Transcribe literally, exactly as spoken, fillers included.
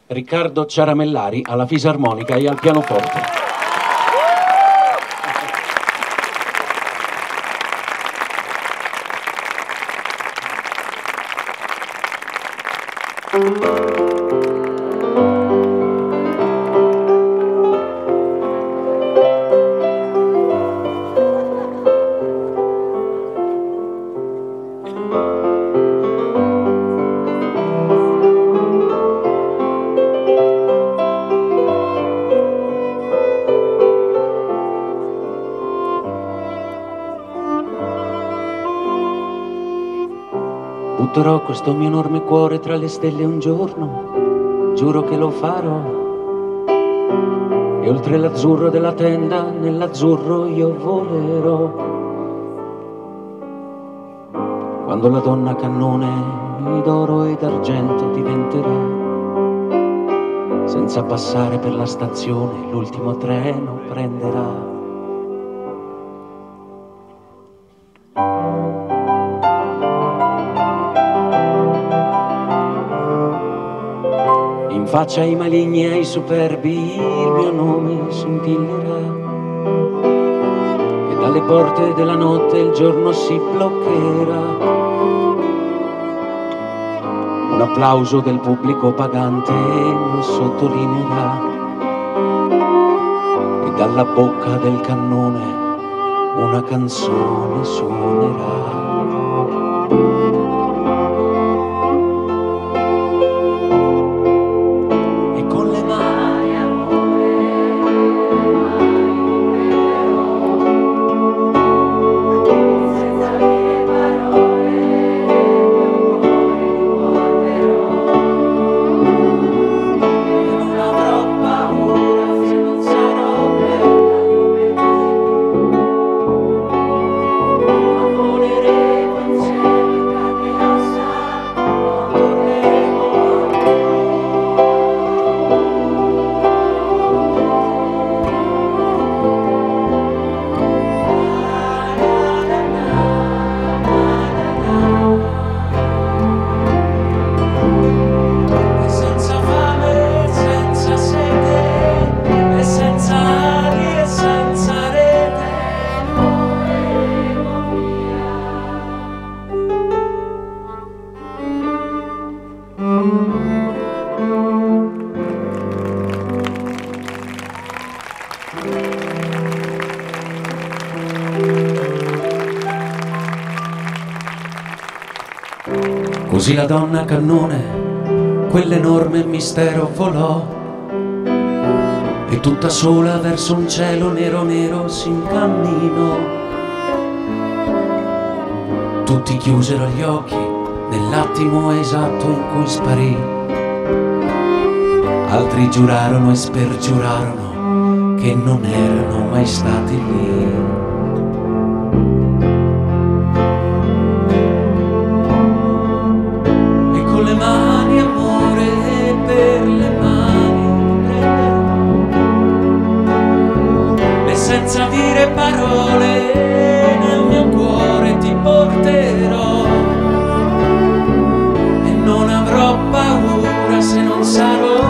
Riccardo Ciaramellari alla fisarmonica e al pianoforte. Butterò questo mio enorme cuore tra le stelle un giorno, giuro che lo farò. E oltre l'azzurro della tenda, nell'azzurro io volerò. Quando la donna cannone d'oro e d'argento diventerà, senza passare per la stazione l'ultimo treno prenderà. In faccia ai maligni e ai superbi il mio nome scintillerà, e dalle porte della notte il giorno si bloccherà. Un applauso del pubblico pagante lo sottolineerà, e dalla bocca del cannone una canzone suonerà. Così la donna cannone, quell'enorme mistero volò, e tutta sola verso un cielo nero nero si incamminò. Tutti chiusero gli occhi nell'attimo esatto in cui sparì, altri giurarono e spergiurarono che non erano mai stati lì. Senza dire parole nel mio cuore ti porterò, e non avrò paura se non sarò